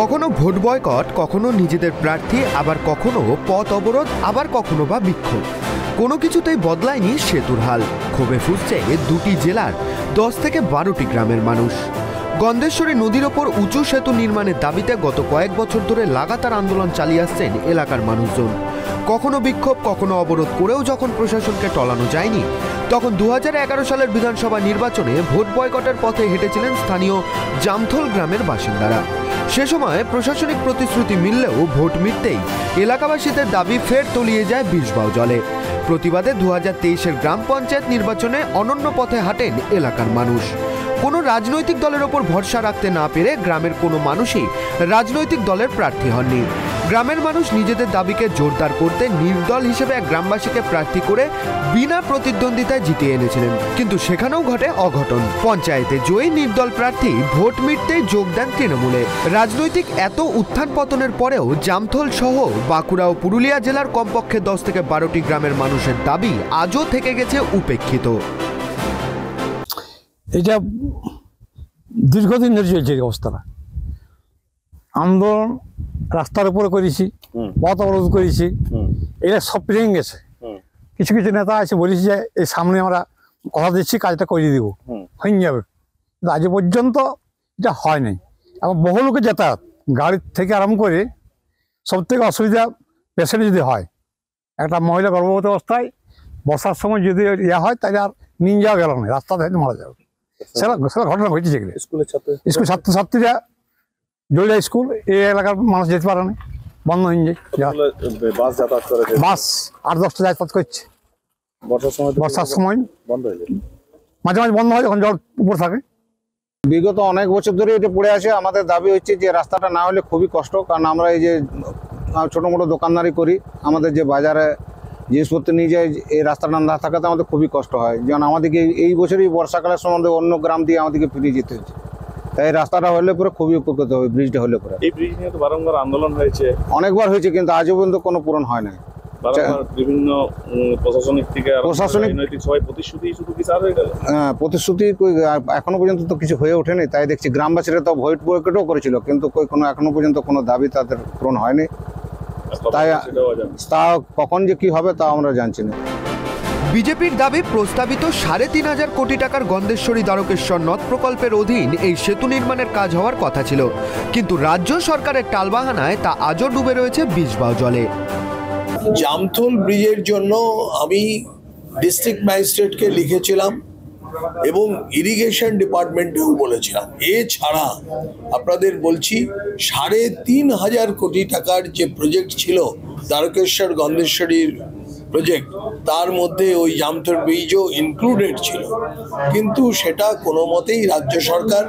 কখনো vote boycott, কখনো নিজেদের প্রার্থী, আবার কখনো পথ অবরোধ, আবার কখনো বা বিক্ষোভ। কোনো কিছুতেই বদলায়নি সেতুর হাল। ক্ষোভে ফুসছে দুটি জেলার 10 থেকে 12টি গ্রামের মানুষ। গন্ধেশ্বরী নদীর ওপর উঁচু সেতু নির্মাণের দাবিতে গত কয়েক বছর ধরে লাগাতার আন্দোলন চালিয়ে আসছেন এলাকার মানুষজন। কখনো বিক্ষোভ, কখনো অবরোধ করেও যখন প্রশাসনকে টলানো যায়নি, তখন 2011 সালের বিধানসভা নির্বাচনে ভোট বয়কটের পথে হেঁটেছিলেন স্থানীয় জামথল গ্রামের বাসিন্দারা। সে সময় প্রশাসনিক প্রতিশ্রুতি মিললেও ভোট মিটতেই এলাকাবাসীদের দাবি ফের তলিয়ে যায় বিষবাও জলে। প্রতিবাদে 2023-এর গ্রাম পঞ্চায়েত নির্বাচনে অনন্য পথে হাঁটেন এলাকার মানুষ। কোনো রাজনৈতিক দলের ওপর ভরসা রাখতে না পেরে গ্রামের কোনো মানুষই রাজনৈতিক দলের প্রার্থী হননি। গ্রামের মানুষ নিজেদের দাবিকে জোরদার করতে নির্দল হিসেবে এক গ্রামবাসীকে প্রার্থী করে বিনা প্রতিদ্বন্দ্বিতায় জিতিয়ে এনেছিলেন, কিন্তু সেখানেও ঘটে অঘটন। পঞ্চায়েতে জয়ী নির্দল প্রার্থী ভোট মিটতেই যোগ দেন তৃণমূলে। রাজনৈতিক এত উত্থান পতনের পরেও জামথল সহ বাঁকুড়া ও পুরুলিয়া জেলার কমপক্ষে 10 থেকে 12টি গ্রামের মানুষের দাবি আজও থেকে গেছে উপেক্ষিত। এটা দীর্ঘদিন ধরে চলছে এই অবস্থাটা। আন্দোলন রাস্তার উপরে করেছি, পথ অবরোধ করেছি, এটা সব পেরিয়ে গেছে। কিছু কিছু নেতা আছে বলেছি যে এই সামনে আমরা কথা দিচ্ছি, কাজটা করে দিব, হয়ে যাবে, কিন্তু আজ পর্যন্ত এটা হয় নাই। এবং বহু লোকের যাতায়াত, গাড়ির থেকে আরম্ভ করে সব থেকে অসুবিধা পেশেন্ট যদি হয়, একটা মহিলা গর্ভবতী অবস্থায় বর্ষার সময় যদি ইয়া হয়, তাহলে আর নিয়ে যাওয়া গেল না, রাস্তা থেকে মারা যাবে। সেটা ঘটনা ঘটেছে। স্কুল ছাত্রছাত্রীরা জয়লা স্কুল এই এলাকার মানুষ যেতে পারে না, বন্ধ হয়ে যায়। বাস 8-10টা যাতায়াত করছে, বর্ষার সময় মাঝে মাঝে বন্ধ হয় যখন জল উপর থাকে। বিগত অনেক বছর ধরে এটা পড়ে আছে। আমাদের দাবি হচ্ছে যে রাস্তাটা না হলে খুবই কষ্ট, কারণ আমরা এই যে ছোটো মোটো দোকানদারি করি, আমাদের যে বাজারে জিনিসপত্র নিয়ে যায়, এই রাস্তাটা না থাকাতে আমাদের খুবই কষ্ট হয়। যেমন আমাদেরকে এই বছরই বর্ষাকালের সময় অন্য গ্রাম দিয়ে আমাদেরকে ফিরিয়ে যেতে হচ্ছে, তাই রাস্তাটা হলে পরে খুবই উপকৃত হবে। ব্রিজটা হলে পরে, এই ব্রিজ নিয়ে তো বারংবার আন্দোলন হয়েছে, অনেকবার হয়েছে, কিন্তু আজও পর্যন্ত কোনো পূরণ হয় না। বিভিন্ন প্রশাসনিক থেকে সবাই প্রতিশ্রুতি শুধু কি স্যার হয়ে গেল? হ্যাঁ, প্রতিশ্রুতি এখনো পর্যন্ত তো কিছু হয়ে ওঠেনি। তাই দেখছি গ্রামবাসীরা তো ভোট বয়কটও করেছিল, কিন্তু কোনো এখনো পর্যন্ত কোনো দাবি তাদের পূরণ হয়নি। তাই তা কখন যে কি হবে তা আমরা জানছি না। বিজেপির দাবি প্রস্তাবিত 3,500 কোটি টাকার গন্ধেশ্বরী দ্বারকেশ্বর নদ প্রকল্পের অধীন এই সেতু নির্মাণের কাজ হওয়ার কথা ছিল, কিন্তু রাজ্য সরকারের টালবাহানায় তা আজও ডুবে রয়েছে বিষবাও জলে। জামথল ব্রিজের জন্য আমি ডিস্ট্রিক্ট ম্যাজিস্ট্রেটকে লিখেছিলাম এবং ইরিগেশন ডিপার্টমেন্টেও বলেছিলাম। এছাড়া আপনাদের বলছি 3,500 কোটি টাকার যে প্রজেক্ট ছিল দ্বারকেশ্বর গন্ধেশ্বরীর প্রজেক্ট, তার মধ্যে ওই জামথল ব্রিজও ইনক্লুডেড ছিল, কিন্তু সেটা কোনো মতেই রাজ্য সরকার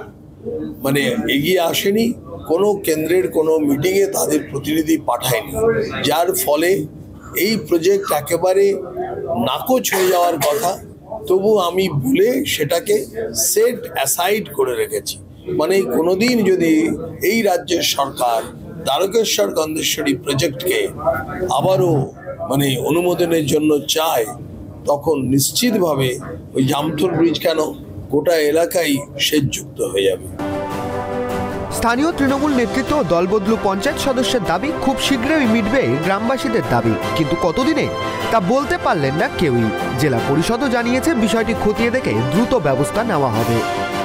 এগিয়ে আসেনি। কোনো কেন্দ্রের কোনো মিটিংয়ে তাদের প্রতিনিধি পাঠায়নি, যার ফলে এই প্রজেক্ট একেবারে নাকচ হয়ে যাওয়ার কথা। তবু আমি বলে সেটাকে সেট অ্যাসাইড করে রেখেছি। কোনোদিন যদি এই রাজ্যের সরকার দ্বারকেশ্বর গন্ধেশ্বরী প্রজেক্টকে আবারও অনুমোদনের জন্য চায়, তখন নিশ্চিতভাবে ওই জামথল ব্রিজ কেন গোটা এলাকায় সেচযুক্ত হয়ে যাবে। স্থানীয় তৃণমূল নেতৃত্ব ও দলবদলু পঞ্চায়েত সদস্যের দাবি খুব শীঘ্রই মিটবে গ্রামবাসীদের দাবি, কিন্তু কতদিনে তা বলতে পারলেন না কেউই। জেলা পরিষদও জানিয়েছে বিষয়টি খতিয়ে দেখে দ্রুত ব্যবস্থা নেওয়া হবে।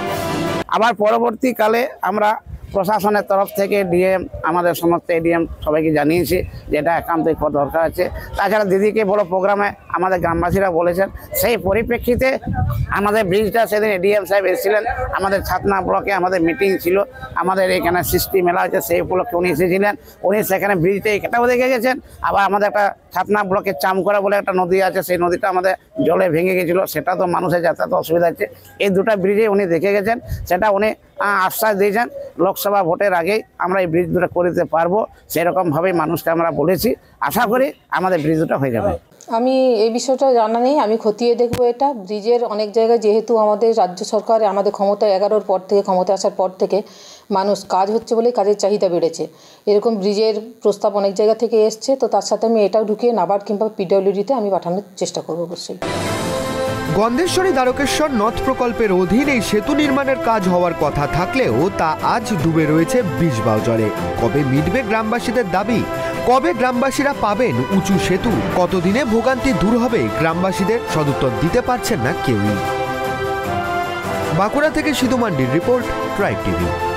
আবার পরবর্তীকালে আমরা প্রশাসনের তরফ থেকে ডিএম, আমাদের সমস্ত এডিএম সবাইকে জানিয়েছি যে এটা একান্তই দরকার আছে। তাছাড়া দিদিকে বড় প্রোগ্রামে আমাদের গ্রামবাসীরা বলেছেন, সেই পরিপ্রেক্ষিতে আমাদের ব্রিজটা সেদিন এডিএম সাহেব এসেছিলেন। আমাদের ছাতনা ব্লকে আমাদের মিটিং ছিল, আমাদের এখানে সৃষ্টি মেলা হচ্ছে, সেই উপলক্ষে উনি এসেছিলেন। উনি সেখানে ব্রিজটা এটাও দেখে গেছেন। আবার আমাদের একটা ছাতনা ব্লকের চামকরা বলে একটা নদী আছে, সেই নদীটা আমাদের জলে ভেঙে গেছিলো, সেটা তো মানুষের যাতায়াত অসুবিধা হচ্ছে। এই দুটো ব্রিজে উনি দেখে গেছেন, সেটা উনি আশ্বাস দিয়েছেন লোকসভা ভোটের আগেই আমরা এই ব্রিজ দুটো করে দিতে পারবো। সেরকমভাবেই মানুষকে আমরা বলেছি, আশা করি আমাদের ব্রিজ দুটো হয়ে যাবে। আমি এই বিষয়টা জানা নেই, আমি খতিয়ে দেখবো এটা। ব্রিজের অনেক জায়গায় যেহেতু আমাদের রাজ্য সরকার আমাদের ক্ষমতা 11-র পর থেকে, ক্ষমতা আসার পর থেকে মানুষ কাজ হচ্ছে বলেই কাজের চাহিদা বেড়েছে। এরকম ব্রিজের প্রস্তাব অনেক জায়গা থেকে এসছে, তো তার সাথে আমি এটাও ঢুকিয়ে নাবার্ড কিংবা পিডব্লিউডিতে আমি পাঠানোর চেষ্টা করবো অবশ্যই। গন্ধেশ্বরী দ্বারকেশ্বর নথ প্রকল্পের অধীন এই সেতু নির্মাণের কাজ হওয়ার কথা থাকলেও তা আজ ডুবে রয়েছে বিষবাও জলে। কবে মিটবে গ্রামবাসীদের দাবি? কবে গ্রামবাসীরা পাবেন উঁচু সেতু? কতদিনে ভোগান্তি দূর হবে গ্রামবাসীদের? সদুত্তর দিতে পারছেন না কেউই। বাঁকুড়া থেকে সিধু মান্ডির রিপোর্ট, ট্রাইব টিভি।